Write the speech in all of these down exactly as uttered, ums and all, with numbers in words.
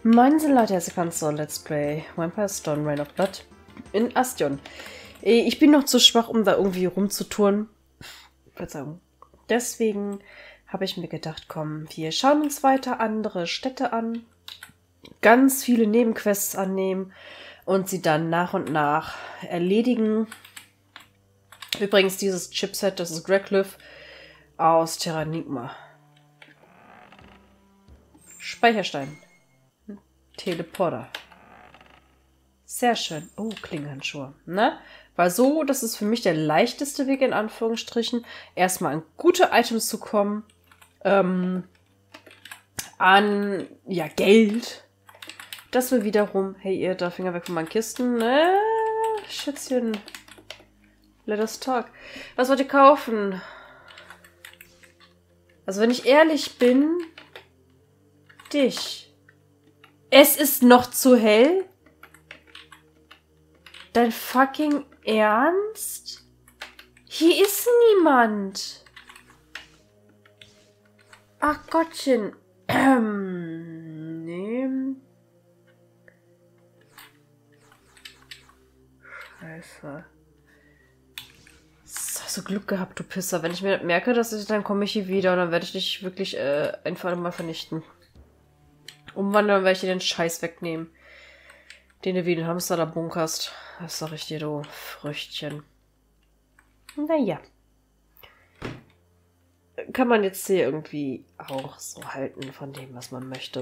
Moin sind Leute, herzlich willkommen zu Let's Play Vampire Stone Rain of Blood in Astion. Ich bin noch zu schwach, um da irgendwie rumzutouren. Verzeihung. Deswegen habe ich mir gedacht, komm, wir schauen uns weiter andere Städte an, ganz viele Nebenquests annehmen und sie dann nach und nach erledigen. Übrigens, dieses Chipset, das ist Greycliff aus Terranigma. Speicherstein. Teleporter. Sehr schön. Oh, Klingenhandschuhe. Ne? Weil so, das ist für mich der leichteste Weg, in Anführungsstrichen, erstmal an gute Items zu kommen. Ähm, an, ja, Geld. Das will wiederum, hey, ihr, da Finger weg von meinen Kisten. Ne? Schätzchen. Let us talk. Was wollt ihr kaufen? Also, wenn ich ehrlich bin, dich. Es ist noch zu hell? Dein fucking Ernst? Hier ist niemand. Ach Gottchen. Ähm, nee. Scheiße. So, hast du Glück gehabt, du Pisser. Wenn ich mir merke, dass ich, dann komme ich hier wieder und dann werde ich dich wirklich äh, einfach mal vernichten. Umwandeln, werde ich dir den Scheiß wegnehmen. Den du wie den Hamster da bunkerst. Das sag ich dir, du Früchtchen. Naja. Kann man jetzt hier irgendwie auch so halten von dem, was man möchte.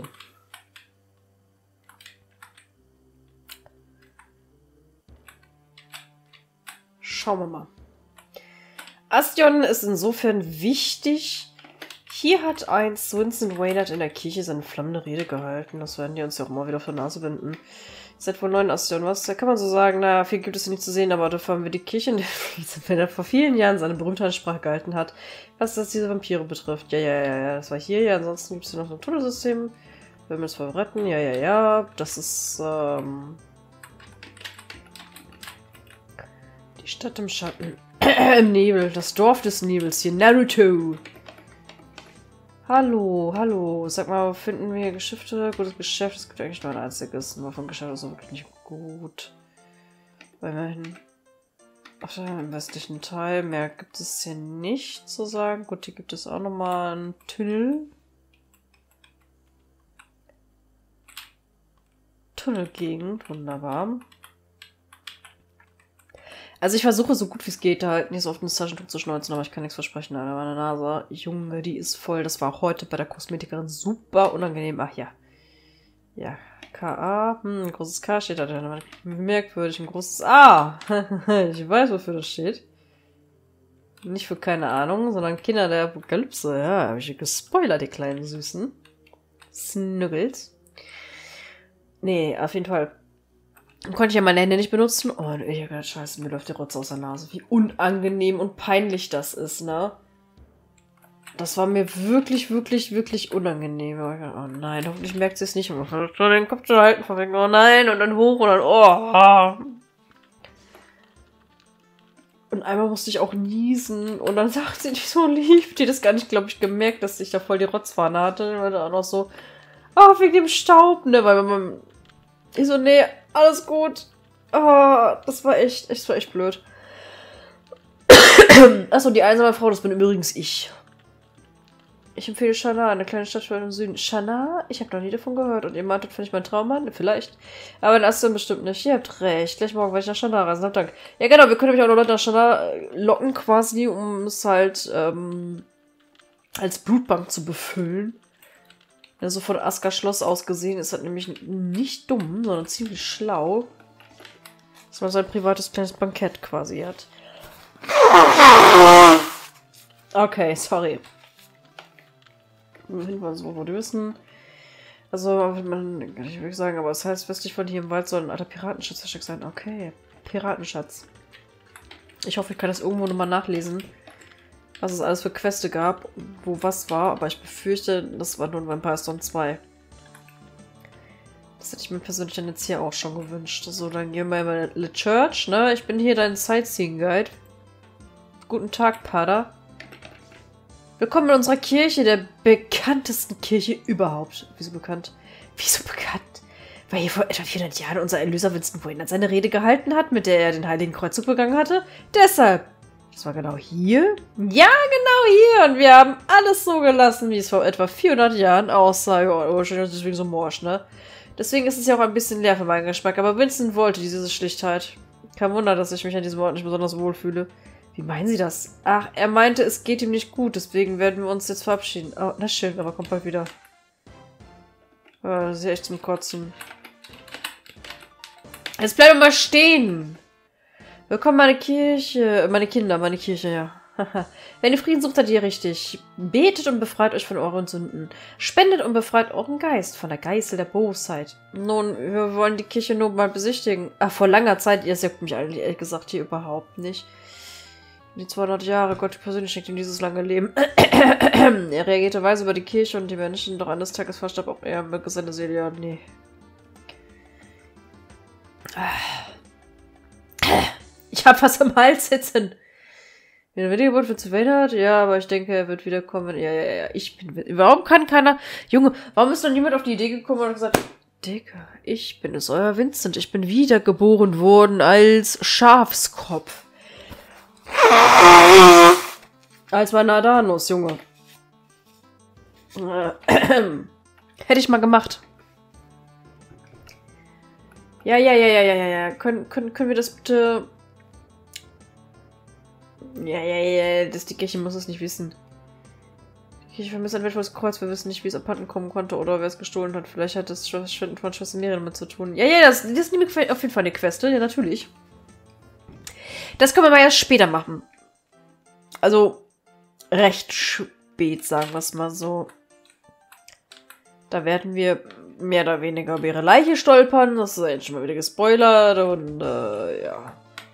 Schauen wir mal. Astion ist insofern wichtig. Hier hat einst Winston Waynard in der Kirche seine flammende Rede gehalten. Das werden die uns ja auch mal wieder auf der Nase binden. Seit wohl neun Astion, was? Da kann man so sagen, naja, viel gibt es nicht zu sehen, aber dafür haben wir die Kirche, in der er vor vielen Jahren seine berühmte Ansprache gehalten hat, was das diese Vampire betrifft. Ja, ja, ja, ja, das war hier, ja, ansonsten gibt es hier noch so ein Tunnelsystem. Wenn wir es retten, ja, ja, ja, das ist, ähm... die Stadt im Schatten. Im Nebel, das Dorf des Nebels hier, Naruto. Hallo, hallo. Sag mal, finden wir hier Geschäfte? Gutes Geschäft. Es gibt eigentlich nur ein einziges. Nur von Geschäft ist wirklich nicht gut. Immerhin. Auf dem westlichen Teil. Mehr gibt es hier nicht zu sagen. Gut, hier gibt es auch nochmal einen Tunnel. Tunnelgegend. Wunderbar. Also ich versuche so gut wie es geht, da halt nicht so auf den Taschentuch zu schneuzen, aber ich kann nichts versprechen, Alter. Meine Nase, Junge, die ist voll. Das war heute bei der Kosmetikerin super unangenehm. Ach ja. Ja, K A. Hm, ein großes K steht da drin. Merkwürdig, ein großes A. Ich weiß, wofür das steht. Nicht für keine Ahnung, sondern Kinder der Apokalypse. Ja, habe ich gespoilert, die kleinen Süßen. Snuggles. Nee, auf jeden Fall. Konnte ich ja meine Hände nicht benutzen. Oh, und ich hab gedacht, scheiße, mir läuft die Rotze aus der Nase. Wie unangenehm und peinlich das ist, ne? Das war mir wirklich, wirklich, wirklich unangenehm. Oh nein, hoffentlich merkt sie es nicht. Ich muss den Kopf zu halten, von wegen, oh nein, und dann hoch und dann, oh. Und einmal musste ich auch niesen und dann sagt sie nicht so lieb. Die hat das gar nicht, glaube ich, gemerkt, dass ich da voll die Rotzfahne hatte. Weil da auch noch so, oh, wegen dem Staub, ne? Weil man, ich so, nee, alles gut. Oh, das war echt, das war echt blöd. Achso, die einsame Frau, das bin übrigens ich. Ich empfehle Shana, eine kleine Stadt im Süden. Shana? Ich habe noch nie davon gehört. Und ihr meint, das finde ich mein Traummann? Vielleicht. Aber in Aston bestimmt nicht. Ihr habt recht. Gleich morgen werde ich nach Shana reisen. Habt Dank. Ja, genau, wir können nämlich auch noch Leute nach Shana locken, quasi, um es halt ähm, als Blutbank zu befüllen. Also von Asker Schloss aus gesehen ist das nämlich nicht dumm, sondern ziemlich schlau. Dass man sein privates kleines Bankett quasi hat. Okay, sorry. Hinweis so wissen. Also, man kann ich wirklich sagen, aber es heißt, westlich von hier im Wald soll ein alter Piratenschatz versteckt sein. Okay, Piratenschatz. Ich hoffe, ich kann das irgendwo nochmal nachlesen, was es alles für Queste gab, wo was war, aber ich befürchte, das war nur in Vampire Stone zwei. Das hätte ich mir persönlich dann jetzt hier auch schon gewünscht. So, dann gehen wir mal in die Church, ne? Ich bin hier dein Sightseeing-Guide. Guten Tag, Pater. Willkommen in unserer Kirche, der bekanntesten Kirche überhaupt. Wieso bekannt? Wieso bekannt? weil hier vor etwa vierhundert Jahren unser Erlöser Winston Wayne seine Rede gehalten hat, mit der er den Heiligen Kreuzzug begangen hatte. Deshalb. Das war genau hier? Ja, genau hier. Und wir haben alles so gelassen, wie es vor etwa vierhundert Jahren aussah. Ja, wahrscheinlich deswegen so morsch, ne? Deswegen ist es ja auch ein bisschen leer für meinen Geschmack. Aber Winston wollte diese Schlichtheit. Kein Wunder, dass ich mich an diesem Ort nicht besonders wohlfühle. Wie meinen Sie das? Ach, er meinte, es geht ihm nicht gut. Deswegen werden wir uns jetzt verabschieden. Oh, na schön, aber kommt bald wieder. Ja, das ist ja echt zum Kotzen. Jetzt bleib mal stehen. Willkommen meine Kirche. Meine Kinder, meine Kirche, ja. Wenn ihr Frieden sucht, seid ihr richtig. Betet und befreit euch von euren Sünden. Spendet und befreit euren Geist von der Geißel der Bosheit. Nun, wir wollen die Kirche nur mal besichtigen. Ach, vor langer Zeit, ihr juckt mich eigentlich ehrlich gesagt hier überhaupt nicht. Die zweihundert Jahre, Gott persönlich schenkt ihm dieses lange Leben. Er reagierte weise über die Kirche und die Menschen, doch eines Tages verstarb auch er, möge seine Seele, ja, nee. Ich hab was im Hals sitzen. Wenn er Wiedergeburt wird zu verhindert, ja, aber ich denke, er wird wiederkommen. Ja, ja, ja, ich bin... Warum kann keiner... Junge, warum ist noch niemand auf die Idee gekommen und gesagt, Digga, ich bin es, euer Vincent. Ich bin wiedergeboren worden als Schafskopf. Als bei Nardanus, Junge. Hätte ich mal gemacht. Ja, ja, ja, ja, ja, ja, ja. Können, können, können wir das bitte... Ja, ja, ja, das, die Kirche muss es nicht wissen. Die Kirche vermisst ein wertvolles Kreuz. Wir wissen nicht, wie es abhanden kommen konnte oder wer es gestohlen hat. Vielleicht hat das Verschwinden von Schwester Miriam damit zu tun. Ja, ja, das, das nehme ich auf jeden Fall eine Queste. Ja, natürlich. Das können wir mal erst später machen. Also, recht spät, sagen wir es mal so. Da werden wir mehr oder weniger über ihre Leiche stolpern. Das ist jetzt schon mal wieder gespoilert und, äh, ja.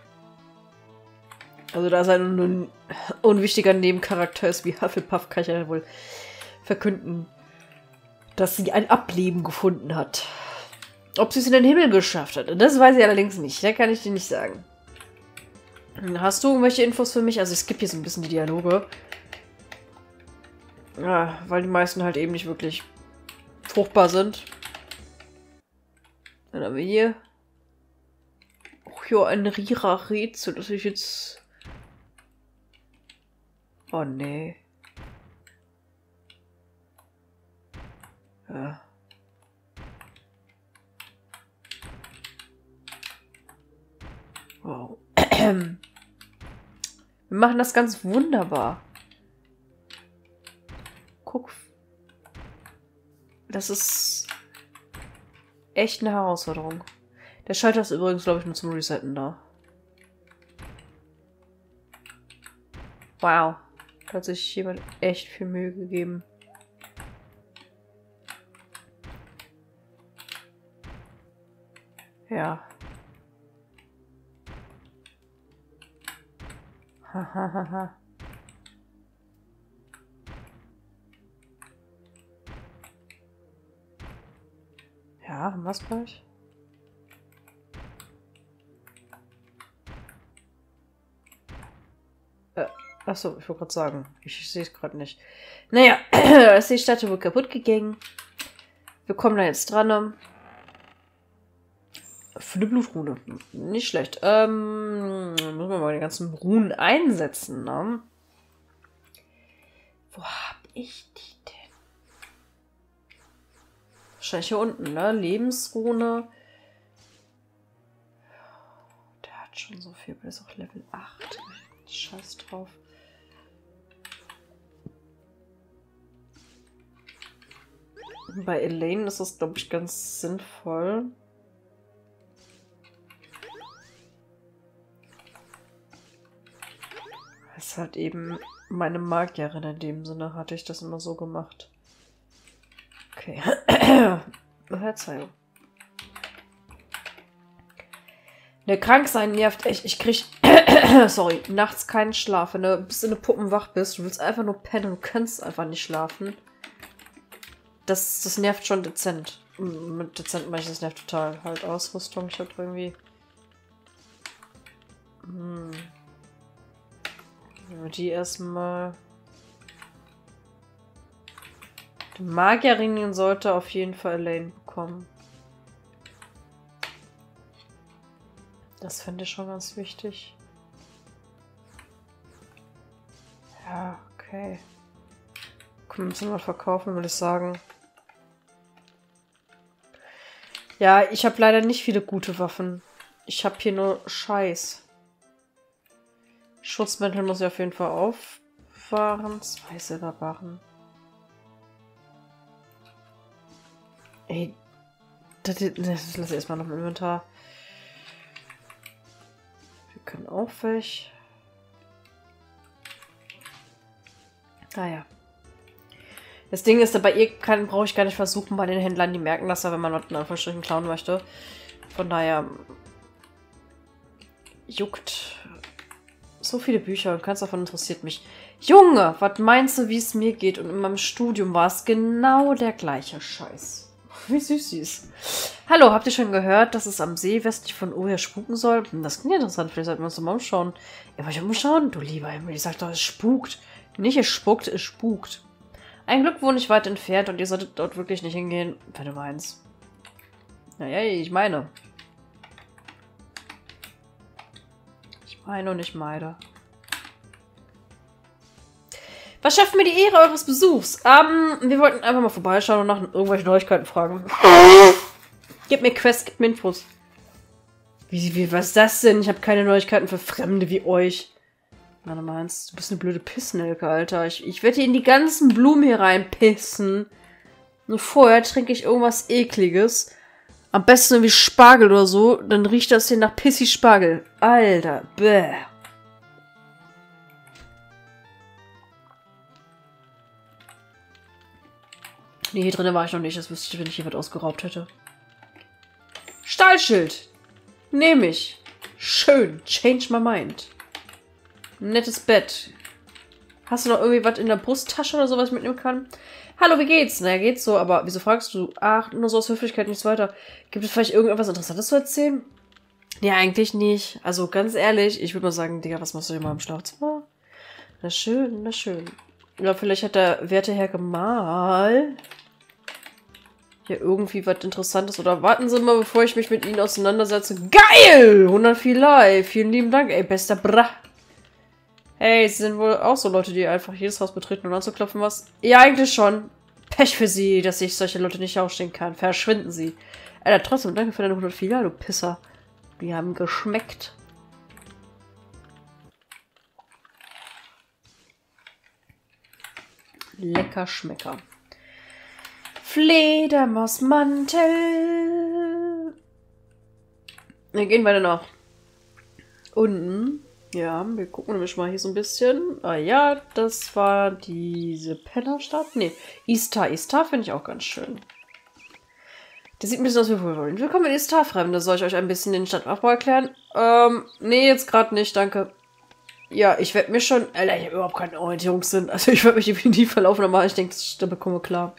Also da es ein un unwichtiger Nebencharakter ist wie Hufflepuff, kann ich ja wohl verkünden, dass sie ein Ableben gefunden hat. Ob sie es in den Himmel geschafft hat, das weiß ich allerdings nicht. Da kann ich dir nicht sagen. Hast du irgendwelche Infos für mich? Also ich skippe hier so ein bisschen die Dialoge. Ja, weil die meisten halt eben nicht wirklich fruchtbar sind. Dann haben wir hier... Oh ja, ein Rira-Rätsel, das ich jetzt... Oh, nee. Ja. Wow. Wir machen das ganz wunderbar. Guck. Das ist echt eine Herausforderung. Der Schalter ist übrigens, glaube ich, nur zum Resetten da. Wow. Da hat sich jemand echt viel Mühe gegeben. Ja. Hahaha. Ja, haben wir es gleich? Äh, achso, ich wollte gerade sagen. Ich sehe es gerade nicht. Naja, ist die Statue wohl kaputt gegangen. Wir kommen da jetzt dran. Ne? Für eine Blutrune. Nicht schlecht. Ähm, müssen wir mal die ganzen Runen einsetzen, ne? Wo hab ich die denn? Wahrscheinlich hier unten, ne? Lebensrune. Der hat schon so viel, aber der ist auch Level acht. Scheiß drauf. Bei Elaine ist das, glaube ich, ganz sinnvoll. Es hat eben meine Magierin in dem Sinne, hatte ich das immer so gemacht. Okay. Verzeihung. Der Kranksein nervt echt. Ich krieg, sorry, nachts keinen Schlaf. Wenn du bis in den Puppen wach bist, du willst einfach nur pennen und kannst einfach nicht schlafen. Das, das nervt schon dezent. Mit dezent meine ich, das nervt total. Halt Ausrüstung, ich hab irgendwie... Hm. Die erstmal... Die Magierin sollte auf jeden Fall Elaine bekommen. Das fände ich schon ganz wichtig. Ja, okay. Können wir ein bisschen was verkaufen, würde ich sagen. Ja, ich habe leider nicht viele gute Waffen. Ich habe hier nur Scheiß. Schutzmäntel muss ich auf jeden Fall auffahren. Zwei Silberbarren. Ey, das, das, das lasse ich erstmal noch im Inventar. Wir können auch weg. Ah ja. Das Ding ist, bei ihr brauche ich gar nicht versuchen, bei den Händlern, die merken das ja, wenn man was in Anführungsstrichen klauen möchte. Von daher juckt so viele Bücher und keins davon interessiert mich. Junge, was meinst du, wie es mir geht? Und in meinem Studium war es genau der gleiche Scheiß. Wie süß sie ist. Hallo, habt ihr schon gehört, dass es am See westlich von Oher spuken soll? Das klingt interessant, vielleicht sollten wir uns das mal umschauen. Ja, wollt ihr umschauen? Du lieber Himmel, ich sag doch, es spukt. Nicht es spuckt, es spukt. Ein Glück wohne ich weit entfernt und ihr solltet dort wirklich nicht hingehen, wenn du meinst. Naja, ich meine. Ich meine und ich meide. Was schafft mir die Ehre eures Besuchs? Ähm, wir wollten einfach mal vorbeischauen und nach irgendwelchen Neuigkeiten fragen. Gib mir Quests, gib mir Infos. Wie, wie, was ist das denn? Ich habe keine Neuigkeiten für Fremde wie euch. Na, du meinst, du bist eine blöde Pissnelke, Alter. Ich, ich werde hier in die ganzen Blumen hier reinpissen. Nur vorher trinke ich irgendwas Ekliges. Am besten irgendwie Spargel oder so. Dann riecht das hier nach Pissi-Spargel. Alter, bäh. Nee, hier drinnen war ich noch nicht. Das wüsste ich, wenn ich hier was ausgeraubt hätte. Stahlschild. Nehme ich. Schön. Change my mind. Nettes Bett. Hast du noch irgendwie was in der Brusttasche oder so, was ich mitnehmen kann? Hallo, wie geht's? Naja, geht's so, aber wieso fragst du? Ach, nur so aus Höflichkeit, nichts weiter. Gibt es vielleicht irgendetwas Interessantes zu erzählen? Ja, eigentlich nicht. Also, ganz ehrlich, ich würde mal sagen, Digga, was machst du hier mal im Schlafzimmer? Na schön, na schön. Ja, vielleicht hat der werte Herr Gemahl hier irgendwie was Interessantes. Oder warten Sie mal, bevor ich mich mit Ihnen auseinandersetze. Geil! hundert viel Live. Vielen lieben Dank, ey, bester Bra. Hey, Sie sind wohl auch so Leute, die einfach jedes Haus betreten und anzuklopfen was? Ja, eigentlich schon. Pech für Sie, dass ich solche Leute nicht ausstehen kann. Verschwinden Sie. Alter, trotzdem, danke für deine hundert Filial, du Pisser. Die haben geschmeckt. Lecker Schmecker. Fledermausmantel. Wir gehen weiter nach unten. Ja, wir gucken nämlich mal hier so ein bisschen. Ah ja, das war diese Pennerstadt. Nee, Istar. Istar finde ich auch ganz schön. Das sieht ein bisschen aus wie Wohlwollen. Willkommen in Istar, Fremde. Soll ich euch ein bisschen den Stadtaufbau erklären? Ähm, nee, jetzt gerade nicht, danke. Ja, ich werde mir schon... Alter, ich habe überhaupt keinen Orientierungssinn. Also ich werde mich definitiv verlaufen, aber ich denke, das bekomme wir klar.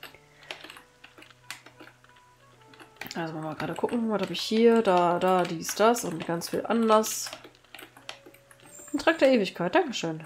Also mal gerade gucken, was habe ich hier, da, da, dies, das und ganz viel anders. Ein Trakt der Ewigkeit, dankeschön.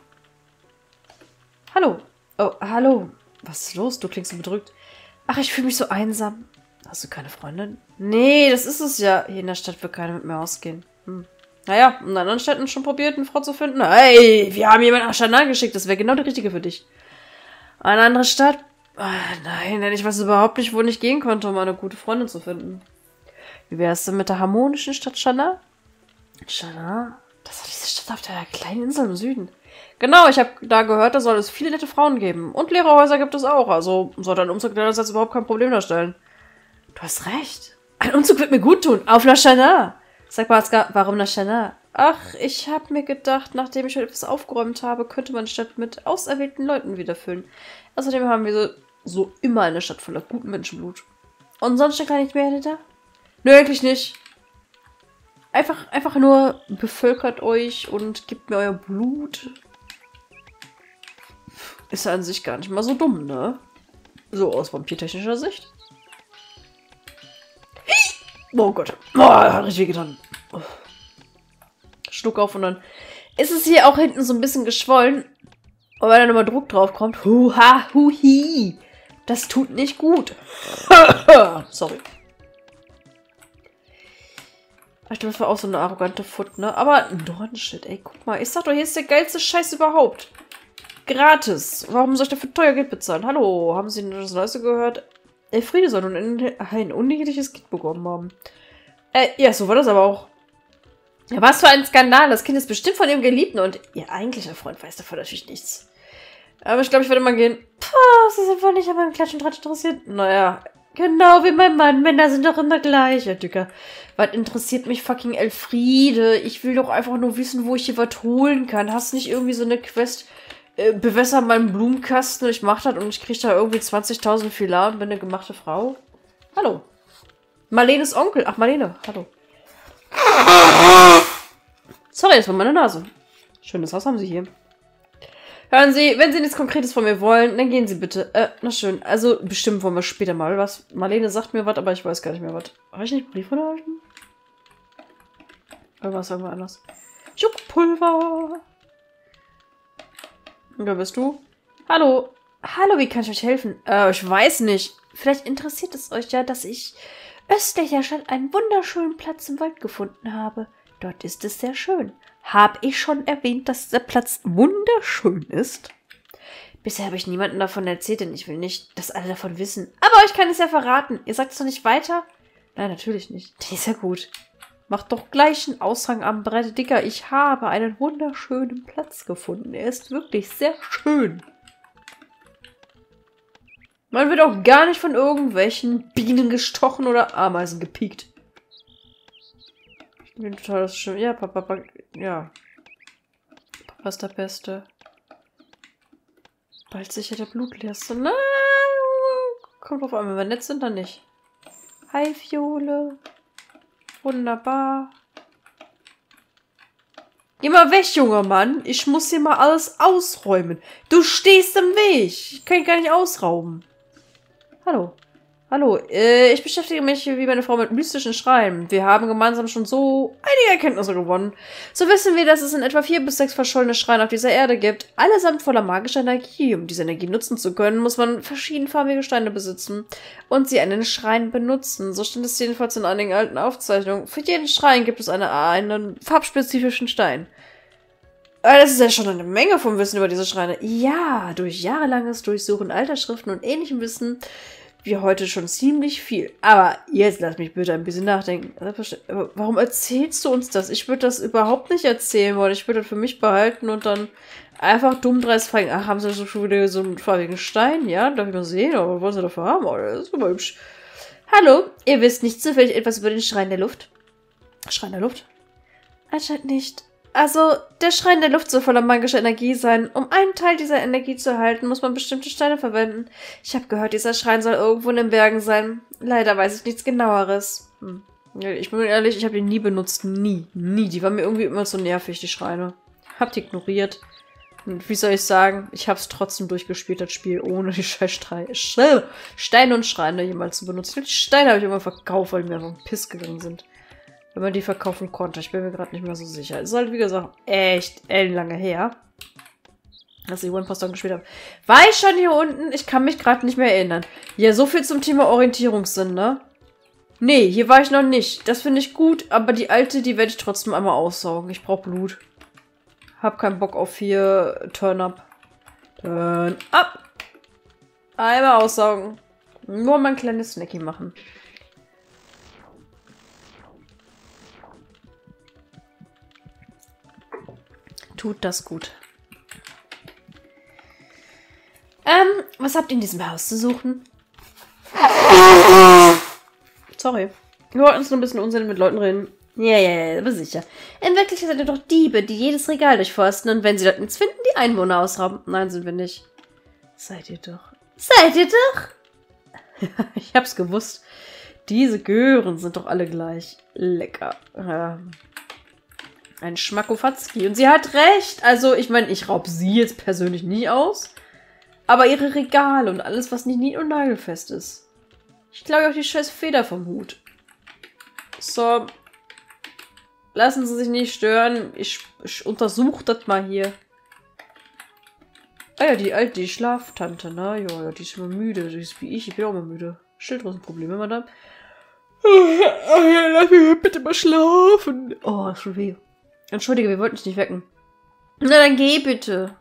Hallo. Oh, hallo. Was ist los? Du klingst so bedrückt. Ach, ich fühle mich so einsam. Hast du keine Freundin? Nee, das ist es ja. Hier in der Stadt wird keiner mit mir ausgehen. Hm. Naja, in anderen Städten schon probiert, eine Frau zu finden. Hey, wir haben jemanden nach Chanel geschickt. Das wäre genau die richtige für dich. Eine andere Stadt? Ah, nein, denn ich weiß überhaupt nicht, wo ich gehen konnte, um eine gute Freundin zu finden. Wie wär's denn mit der harmonischen Stadt Chanel? Chanel? Das ist diese Stadt auf der kleinen Insel im Süden. Genau, ich habe da gehört, da soll es viele nette Frauen geben. Und Lehrerhäuser gibt es auch. Also sollte ein Umzug deinerseits überhaupt kein Problem darstellen. Du hast recht. Ein Umzug wird mir gut tun. Auf nach Chanel. Sag mal, Aska, warum nach Chanel? Ach, ich habe mir gedacht, nachdem ich schon etwas aufgeräumt habe, könnte man die Stadt mit auserwählten Leuten wieder füllen. Außerdem haben wir so, so immer eine Stadt voller guten Menschenblut. Und sonst gar nicht mehr hinter? Nö, eigentlich nicht. Einfach, einfach nur bevölkert euch und gebt mir euer Blut. Ist ja an sich gar nicht mal so dumm, ne? So aus vampirtechnischer Sicht. Oh Gott. Oh, hat richtig weh getan. Oh. Schluck auf und dann ist es hier auch hinten so ein bisschen geschwollen. Und wenn dann nochmal Druck drauf kommt. Huha, huhi. Das tut nicht gut. Sorry. Ich glaube, das war auch so eine arrogante Foot, ne? Aber Dornshit, ey, guck mal. Ich sag doch, hier ist der geilste Scheiß überhaupt. Gratis. Warum soll ich dafür teuer Geld bezahlen? Hallo, haben Sie das Neueste gehört? Elfriede soll nun ein, ein uneheliches Kind bekommen haben. Äh, ja, so war das aber auch. Ja, was für ein Skandal. Das Kind ist bestimmt von ihrem Geliebten und ihr eigentlicher Freund weiß davon natürlich nichts. Aber ich glaube, ich werde mal gehen. Puh, das ist einfach nicht an meinem Klatsch und Tratsch interessiert. Naja, genau wie mein Mann. Männer sind doch immer gleich, Herr Dücker. Was interessiert mich fucking Elfriede? Ich will doch einfach nur wissen, wo ich hier was holen kann. Hast nicht irgendwie so eine Quest, äh, bewässer meinen Blumenkasten und ich mach das und ich krieg da irgendwie zwanzigtausend Filar und bin eine gemachte Frau? Hallo. Marlenes Onkel. Ach, Marlene. Hallo. Sorry, das war meine Nase. Schönes Haus haben Sie hier. Hören Sie, wenn Sie nichts Konkretes von mir wollen, dann gehen Sie bitte. Äh, na schön. Also, bestimmt wollen wir später mal was. Marlene sagt mir was, aber ich weiß gar nicht mehr was. Habe ich nicht einen Brief erhalten? Oder war es irgendwo anders? Juckpulver. Wer bist du? Hallo. Hallo, wie kann ich euch helfen? Äh, ich weiß nicht. Vielleicht interessiert es euch ja, dass ich östlich der Stadt einen wunderschönen Platz im Wald gefunden habe. Dort ist es sehr schön. Habe ich schon erwähnt, dass der Platz wunderschön ist? Bisher habe ich niemandem davon erzählt, denn ich will nicht, dass alle davon wissen. Aber euch kann es ja verraten. Ihr sagt es doch nicht weiter? Nein, natürlich nicht. Die ist ja gut. Macht doch gleich einen Aushang am Brett, Dicker. Ich habe einen wunderschönen Platz gefunden. Er ist wirklich sehr schön. Man wird auch gar nicht von irgendwelchen Bienen gestochen oder Ameisen gepiekt. Ich bin total das schön. Ja, Papa, Papa, ja. Papa ist der Beste. Bald sicher der Blutleerste. Nein! Kommt drauf an, wenn wir nett sind, dann nicht. Hi, Fiole. Wunderbar. Geh mal weg, junger Mann. Ich muss hier mal alles ausräumen. Du stehst im Weg. Ich kann ihn gar nicht ausrauben. Hallo. Hallo. Äh, ich beschäftige mich wie meine Frau mit mystischen Schreien. Wir haben gemeinsam schon so einige Erkenntnisse gewonnen. So wissen wir, dass es in etwa vier bis sechs verschollene Schreine auf dieser Erde gibt. Allesamt voller magischer Energie. Um diese Energie nutzen zu können, muss man verschiedenfarbige Steine besitzen und sie an den Schrein benutzen. So stand es jedenfalls in einigen alten Aufzeichnungen. Für jeden Schrein gibt es eine, einen farbspezifischen Stein. Das ist ja schon eine Menge vom Wissen über diese Schreine. Ja, durch jahrelanges Durchsuchen alter Schriften und ähnlichem Wissen wir heute schon ziemlich viel. Aber jetzt lass mich bitte ein bisschen nachdenken. Warum erzählst du uns das? Ich würde das überhaupt nicht erzählen wollen. Ich würde das für mich behalten und dann einfach dumm dreist fragen. Ach, haben sie schon wieder so einen farbigen Stein? Ja, darf ich mal sehen? Aber was wollen sie dafür haben? Oh, das ist super hübsch. Hallo, ihr wisst nicht zufällig etwas über den Schrein der Luft? Schrein der Luft? Anscheinend nicht. Also, der Schrein der Luft soll voller magischer Energie sein. Um einen Teil dieser Energie zu erhalten, muss man bestimmte Steine verwenden. Ich habe gehört, dieser Schrein soll irgendwo in den Bergen sein. Leider weiß ich nichts Genaueres. Hm. Ich bin ehrlich, ich habe die nie benutzt. Nie. Nie. Die waren mir irgendwie immer so nervig, die Schreine. Hab die ignoriert. Und wie soll ich sagen, ich habe es trotzdem durchgespielt, das Spiel, ohne die scheiß Steine und Schreine jemals zu benutzen. Die Steine habe ich immer verkauft, weil die mir einfach auf den Piss gegangen sind. Wenn man die verkaufen konnte. Ich bin mir gerade nicht mehr so sicher. Es ist halt, wie gesagt, echt ellenlange her, dass ich One Post gespielt habe. War ich schon hier unten? Ich kann mich gerade nicht mehr erinnern. Ja, so viel zum Thema Orientierungssinn, ne? Nee, hier war ich noch nicht. Das finde ich gut, aber die alte, die werde ich trotzdem einmal aussaugen. Ich brauche Blut. Hab keinen Bock auf hier Turn up. Turn up. Einmal aussaugen. Nur mal ein kleines Snacky machen. Tut das gut. Ähm, was habt ihr in diesem Haus zu suchen? Sorry. Wir wollten uns nur ein bisschen Unsinn mit Leuten reden. Ja, ja, ja, aber sicher. In Wirklichkeit seid ihr doch Diebe, die jedes Regal durchforsten und wenn sie dort nichts finden, die Einwohner ausrauben. Nein, sind wir nicht. Seid ihr doch. Seid ihr doch? Ich hab's gewusst. Diese Gören sind doch alle gleich. Lecker. Ja. Ein Schmackofatzki. Und sie hat recht. Also, ich meine, ich raub sie jetzt persönlich nie aus. Aber ihre Regale und alles, was nicht nied- und nagelfest ist. Ich glaube auch die scheiß Feder vom Hut. So. Lassen Sie sich nicht stören. Ich, ich untersuche das mal hier. Ah ja, die alte, die Schlaftante, ne? Ja, ja, die ist immer müde. Die ist wie ich. Ich bin auch immer müde. Schilddrüsenprobleme, Madame. Oh ja, lass mich bitte mal schlafen. Oh, schon weh. Entschuldige, wir wollten dich nicht wecken. Na, dann geh bitte.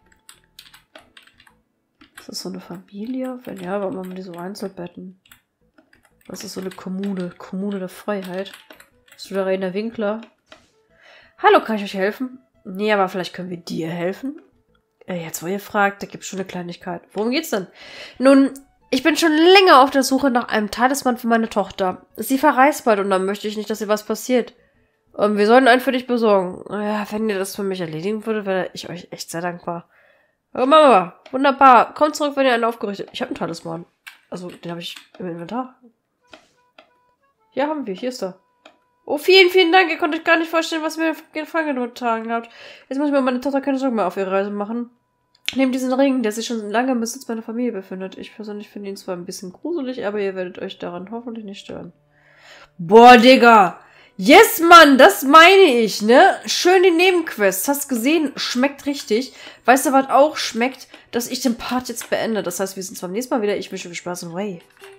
Ist das so eine Familie? Wenn ja, warum haben die so Einzelbetten? Das ist so eine Kommune. Kommune der Freiheit. Bist du der Rainer Winkler? Hallo, kann ich euch helfen? Nee, aber vielleicht können wir dir helfen? Äh, jetzt, wo ihr fragt, da gibt's schon eine Kleinigkeit. Worum geht's denn? Nun, ich bin schon länger auf der Suche nach einem Talisman für meine Tochter. Sie verreist bald und dann möchte ich nicht, dass ihr was passiert. Und wir sollten einen für dich besorgen. Ja, wenn ihr das für mich erledigen würdet, wäre ich euch echt sehr dankbar. Oh, Mama, wunderbar. Kommt zurück, wenn ihr einen aufgerichtet. Ich habe einen Talisman. Also, den habe ich im Inventar. Ja, haben wir. Hier ist er. Oh, vielen, vielen Dank. Ihr konntet gar nicht vorstellen, was mir Gefallen getragen habt. Jetzt muss ich mir meine Tochter keine Sorgen mehr auf ihre Reise machen. Nehmt diesen Ring, der sich schon lange im Besitz meiner Familie befindet. Ich persönlich finde ihn zwar ein bisschen gruselig, aber ihr werdet euch daran hoffentlich nicht stören. Boah, Digga! Yes, Mann, das meine ich, ne? Schön die Nebenquests. Hast gesehen? Schmeckt richtig. Weißt du, was auch schmeckt? Dass ich den Part jetzt beende. Das heißt, wir sehen uns beim nächsten Mal wieder. Ich wünsche euch viel Spaß und way.